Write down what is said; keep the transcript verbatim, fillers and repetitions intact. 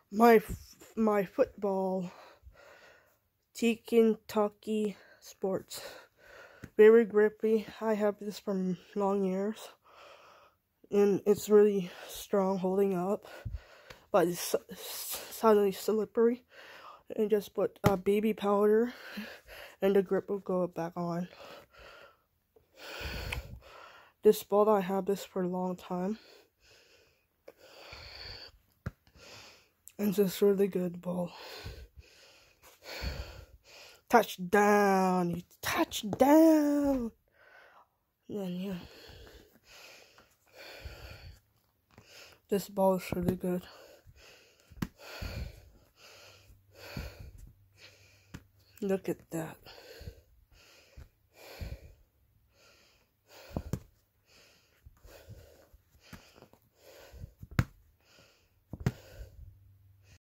My my football, Tektonik Sports, very grippy. I have this for long years, and it's really strong holding up, but it's suddenly slippery. And just put uh, baby powder, and the grip will go back on. This ball, I have this for a long time. It's just really good ball. Touchdown! You touchdown! And then yeah, this ball is really good. Look at that.